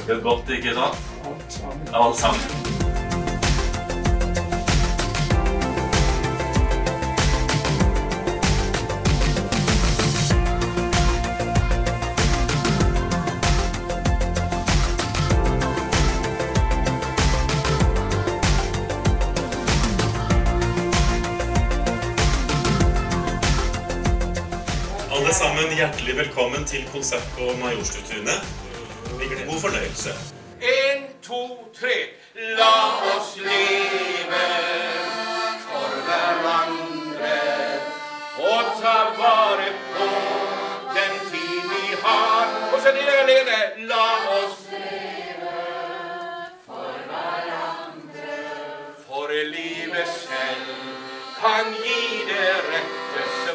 smaker godt, ikke sant? Alt sammen. Alle sammen hjertelig velkommen til konsert på Majorstutunet. God fornøyelse. 1, 2, 3. La oss leve for hverandre og ta vare på den tid vi har. Og så dere alene, la oss leve for hverandre. For livet selv kan gi det rette seg.